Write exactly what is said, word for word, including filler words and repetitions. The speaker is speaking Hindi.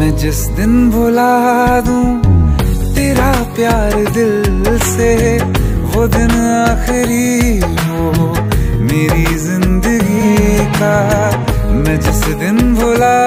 मैं जिस दिन भुला दूं तेरा प्यार दिल से, वो दिन आखिरी हो मेरी जिंदगी का। मैं जिस दिन भुला